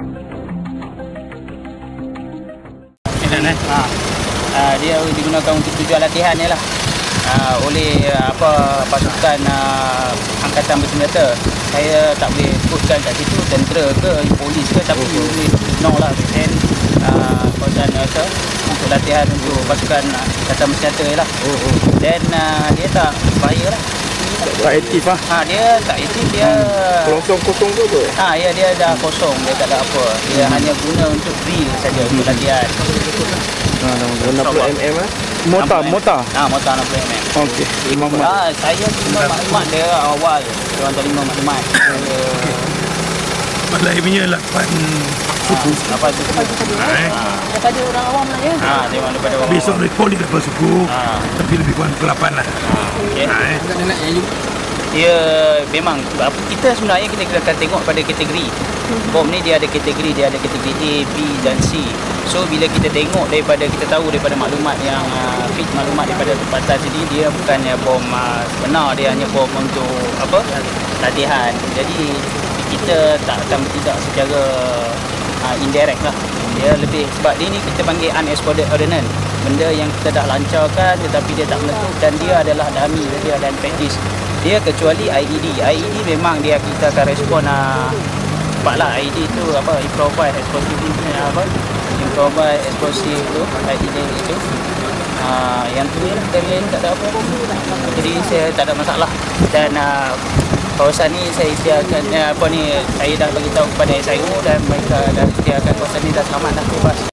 Dia digunakan untuk tujuan latihan ni lah. Oleh pasukan angkatan bersenjata. Saya tak boleh sebutkan kat situ tentera ke polis ke, tapi boleh know lah dan kawasan untuk latihan untuk pasukan angkatan bersenjata lah. Dan dia tak bahaya lah. Tak aktif lah. Dia tak aktif, dia kosong ke apa? Ya, dia dah kosong, dia tak ada apa. Dia hanya guna untuk drill saja untuk latihan. 60mm lah. Mortar. Mortar 60mm. Okey, saya terima maklumat dia awal. Dia orang terima maklumat. Balai punya 8 suku. Daripada orang awam lah ya. Dia orang daripada orang. Besok report di 8 suku. Tapi lebih kurang ke 8 lah. Dia memang kita sebenarnya kita akan tengok pada kategori. Bom ni dia ada kategori, dia ada kategori A, B dan C. So bila kita tengok kita tahu daripada maklumat yang fit maklumat daripada tempatan sini, dia bukannya bom sebenar, dia hanya bom untuk latihan. Jadi kita tak akan bertindak secara indirect lah. Dia lebih sebab dia ni kita panggil unexploded ordnance. Benda yang kita dah lancarkan tetapi dia tak meletup dan dia adalah dummy, dia dan practice. Dia kecuali IED. IED memang kita akan respon cepatlah. IED tu improvised explosive improvised explosive tu IED itu. Yang tu lain tak ada apa. Jadi saya tak ada masalah. Dan kawasan ni saya sediakan saya dah bagi tahu kepada SIO dan mereka dah sediakan kawasan ni dah selamat dah bebas.